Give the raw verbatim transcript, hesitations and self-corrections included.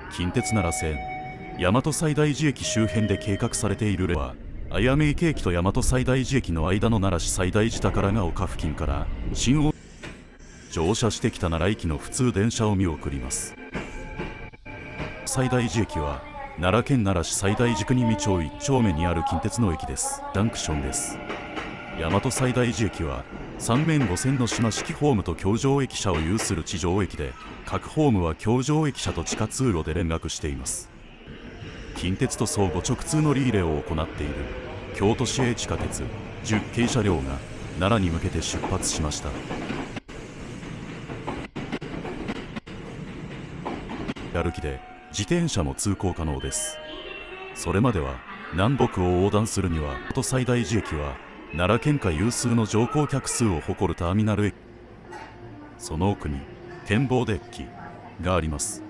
近鉄奈良線大和西大寺駅周辺で計画されているレは綾目池駅と大和西大寺駅の間の奈良市西大寺宝ヶ丘付近から新大乗車してきた奈良行きの普通電車を見送ります。西大寺駅は奈良県奈良市西大寺国見町いち丁目にある近鉄の駅です。ジャンクションです。大和西大寺駅はさん面ご線の島式ホームと京上駅舎を有する地上駅で、各ホームは京上駅舎と地下通路で連絡しています。近鉄と相互直通のリーレを行っている京都市営地下鉄じゅっけい車両が奈良に向けて出発しました。歩きで自転車も通行可能です。それまでは南北を横断するには大和西大寺駅は奈良県下有数の乗降客数を誇るターミナル駅、その奥に展望デッキがあります。